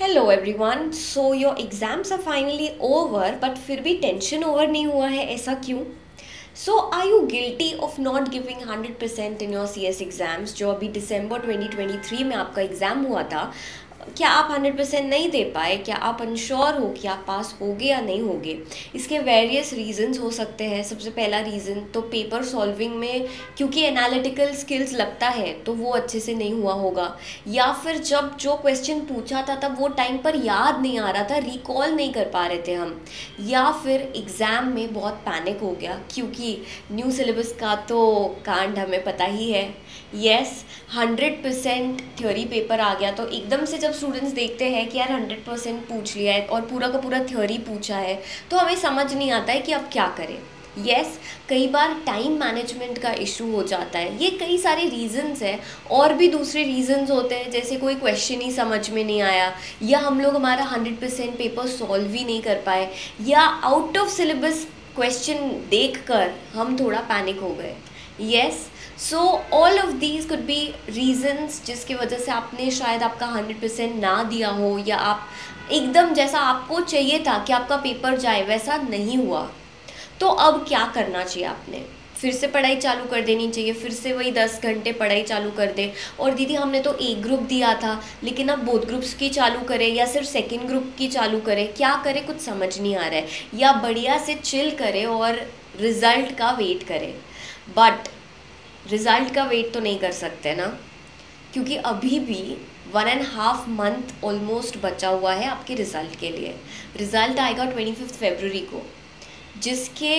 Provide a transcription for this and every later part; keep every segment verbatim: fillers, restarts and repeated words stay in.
Hello everyone. So your exams are finally over, but फिर भी tension over नहीं हुआ है, ऐसा क्यों? So are you guilty of not giving hundred percent in your C S exams, जो अभी दिसंबर ट्वेंटी ट्वेंटी थ्री में आपका एग्ज़ाम हुआ था? क्या आप हंड्रेड परसेंट नहीं दे पाए? क्या आप अनश्योर हो कि आप पास होगे या नहीं होगे? इसके वेरियस रीजंस हो सकते हैं। सबसे पहला रीज़न तो पेपर सॉल्विंग में क्योंकि एनालिटिकल स्किल्स लगता है तो वो अच्छे से नहीं हुआ होगा, या फिर जब जो क्वेश्चन पूछा था तब वो टाइम पर याद नहीं आ रहा था, रिकॉल नहीं कर पा रहे थे हम, या फिर एग्ज़ाम में बहुत पैनिक हो गया क्योंकि न्यू सिलेबस का तो कांड हमें पता ही है। Yes, hundred percent theory paper आ गया तो एकदम से जब स्टूडेंट्स देखते हैं कि यार हंड्रेड परसेंट पूछ लिया है और पूरा का पूरा थ्योरी पूछा है, तो हमें समझ नहीं आता है कि अब क्या करें। यस yes, कई बार टाइम मैनेजमेंट का इशू हो जाता है। ये कई सारे रीजंस हैं, और भी दूसरे रीजंस होते हैं, जैसे कोई क्वेश्चन ही समझ में नहीं आया, या हम लोग हमारा हंड्रेड परसेंट पेपर सॉल्व ही नहीं कर पाए, या आउट ऑफ सिलेबस क्वेश्चन देखकर हम थोड़ा पैनिक हो गए। Yes, so all of these could be reasons जिसकी वजह से आपने शायद आपका हंड्रेड परसेंट ना दिया हो, या आप एकदम जैसा आपको चाहिए था कि आपका पेपर जाए वैसा नहीं हुआ। तो अब क्या करना चाहिए? आपने फिर से पढ़ाई चालू कर देनी चाहिए, फिर से वही दस घंटे पढ़ाई चालू कर दे। और दीदी हमने तो एक ग्रुप दिया था, लेकिन अब बोथ ग्रुप्स की चालू करें या सिर्फ सेकंड ग्रुप की चालू करें, क्या करें कुछ समझ नहीं आ रहा है। या बढ़िया से चिल करें और रिज़ल्ट का वेट करें। बट रिज़ल्ट का वेट तो नहीं कर सकते ना, क्योंकि अभी भी one and half month almost बचा हुआ है आपके रिज़ल्ट के लिए। रिज़ल्ट आएगा ट्वेंटी फिफ्थ फेबररी को, जिसके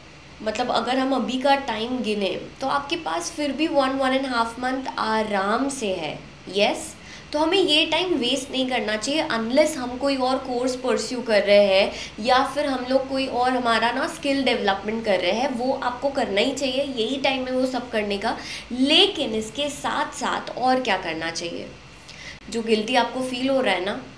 मतलब अगर हम अभी का टाइम गिने तो आपके पास फिर भी one one and half month आराम से है। यस, तो हमें ये टाइम वेस्ट नहीं करना चाहिए, अनलेस हम कोई और कोर्स परस्यू कर रहे हैं या फिर हम लोग कोई और हमारा ना स्किल डेवलपमेंट कर रहे हैं, वो आपको करना ही चाहिए, यही टाइम है वो सब करने का। लेकिन इसके साथ साथ और क्या करना चाहिए? जो गिल्टी आपको फील हो रहा है ना,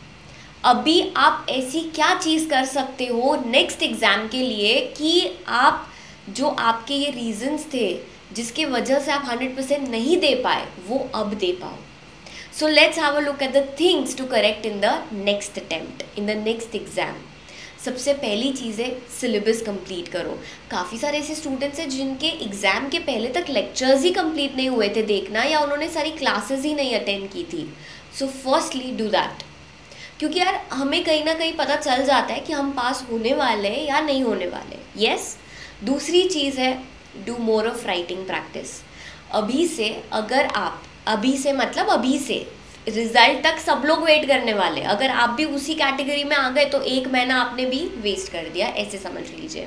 अभी आप ऐसी क्या चीज़ कर सकते हो नेक्स्ट एग्ज़ाम के लिए कि आप जो आपके ये रीजंस थे जिसके वजह से आप हंड्रेड परसेंट नहीं दे पाए, वो अब दे पाओ। So let's have a look at the things to correct in the next attempt, in the next exam. सबसे पहली चीज़ है सिलेबस कंप्लीट करो। काफ़ी सारे ऐसे स्टूडेंट्स हैं जिनके एग्ज़ाम के पहले तक लेक्चर्स ही कंप्लीट नहीं हुए थे देखना, या उन्होंने सारी क्लासेस ही नहीं अटेंड की थी। सो फर्स्टली डू दैट, क्योंकि यार हमें कहीं ना कहीं पता चल जाता है कि हम पास होने वाले हैं या नहीं होने वाले। यस, दूसरी चीज़ है do more of writing practice. अभी से अगर आप अभी से मतलब अभी से रिजल्ट तक सब लोग वेट करने वाले, अगर आप भी उसी कैटेगरी में आ गए तो एक महीना आपने भी वेस्ट कर दिया, ऐसे समझ लीजिए।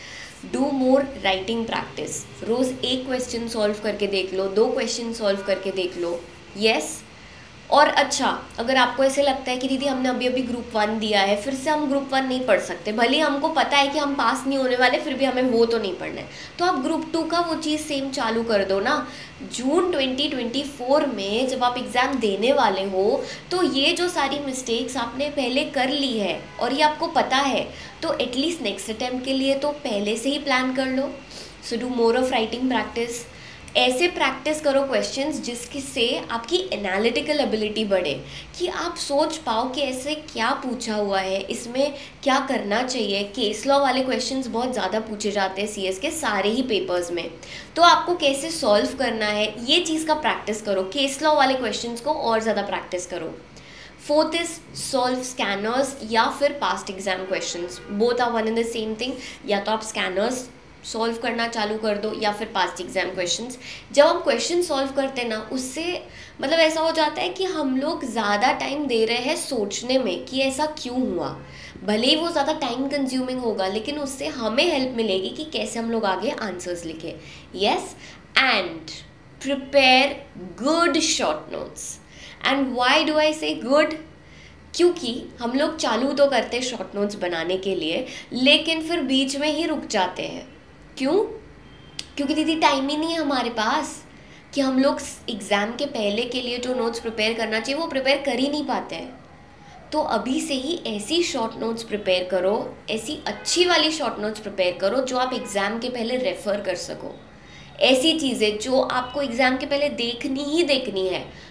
Do more writing practice. रोज़ एक क्वेश्चन सॉल्व करके देख लो, दो क्वेश्चन सॉल्व करके देख लो। यस, और अच्छा, अगर आपको ऐसे लगता है कि दीदी हमने अभी अभी ग्रुप वन दिया है, फिर से हम ग्रुप वन नहीं पढ़ सकते, भले ही हमको पता है कि हम पास नहीं होने वाले, फिर भी हमें वो तो नहीं पढ़ना है, तो आप ग्रुप टू का वो चीज़ सेम चालू कर दो ना। जून ट्वेंटी ट्वेंटी फोर में जब आप एग्ज़ाम देने वाले हो तो ये जो सारी मिस्टेक्स आपने पहले कर ली है और ये आपको पता है, तो एटलीस्ट नेक्स्ट अटैम्प्ट के लिए तो पहले से ही प्लान कर लो। So do more of writing practice. ऐसे प्रैक्टिस करो क्वेश्चंस जिसकी से आपकी एनालिटिकल एबिलिटी बढ़े, कि आप सोच पाओ कि ऐसे क्या पूछा हुआ है, इसमें क्या करना चाहिए। केस लॉ वाले क्वेश्चंस बहुत ज़्यादा पूछे जाते हैं सीएस के सारे ही पेपर्स में, तो आपको कैसे सॉल्व करना है ये चीज़ का प्रैक्टिस करो। केस लॉ वाले क्वेश्चंस को और ज़्यादा प्रैक्टिस करो। फोर्थ इज सॉल्व स्कैनर्स या फिर past exam questions, both are one in the same thing. या तो आप स्कैनर्स सॉल्व करना चालू कर दो या फिर पास्ट एग्जाम क्वेश्चंस। जब हम क्वेश्चन सॉल्व करते हैं ना, उससे मतलब ऐसा हो जाता है कि हम लोग ज़्यादा टाइम दे रहे हैं सोचने में कि ऐसा क्यों हुआ। भले ही वो ज़्यादा टाइम कंज्यूमिंग होगा, लेकिन उससे हमें हेल्प मिलेगी कि कैसे हम लोग आगे आंसर्स लिखें। Yes, and prepare good short notes. And why do I say good? क्योंकि हम लोग चालू तो करते हैं शॉर्ट नोट्स बनाने के लिए, लेकिन फिर बीच में ही रुक जाते हैं। क्यों? क्योंकि दीदी टाइम ही नहीं है हमारे पास कि हम लोग एग्ज़ाम के पहले के लिए जो नोट्स प्रिपेयर करना चाहिए वो प्रिपेयर कर ही नहीं पाते हैं। तो अभी से ही ऐसी शॉर्ट नोट्स प्रिपेयर करो, ऐसी अच्छी वाली शॉर्ट नोट्स प्रिपेयर करो जो आप एग्ज़ाम के पहले रेफ़र कर सको। ऐसी चीज़ें जो आपको एग्ज़ाम के पहले देखनी ही देखनी है,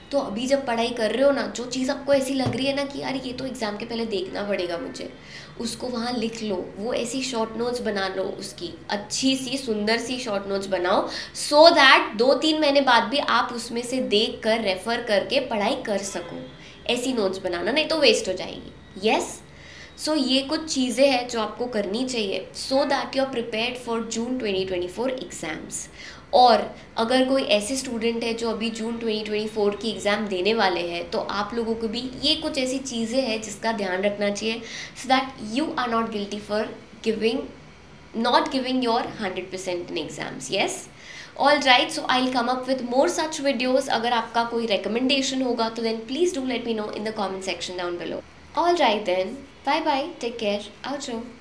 तो अभी जब पढ़ाई कर रहे हो ना, जो चीज़ आपको ऐसी लग रही है ना कि यार ये तो एग्ज़ाम के पहले देखना पड़ेगा मुझे, उसको वहाँ लिख लो, वो ऐसी शॉर्ट नोट्स बना लो, उसकी अच्छी सी सुंदर सी शॉर्ट नोट्स बनाओ, सो दैट दो तीन महीने बाद भी आप उसमें से देख कर रेफ़र करके पढ़ाई कर सको। ऐसी नोट्स बनाना, नहीं तो वेस्ट हो जाएगी। यस, सो ये कुछ चीज़ें हैं जो आपको करनी चाहिए so that you are prepared for June twenty twenty four exams. और अगर कोई ऐसे स्टूडेंट है जो अभी जून ट्वेंटी ट्वेंटी फोर की एग्ज़ाम देने वाले हैं, तो आप लोगों को भी ये कुछ ऐसी चीज़ें हैं जिसका ध्यान रखना चाहिए so that you are not guilty for giving not giving your one hundred percent in exams. Yes, all right, so I'll come up with more such videos. अगर आपका कोई recommendation होगा तो then please do let me know in the comment section down below. All right then, bye bye, take care, outro.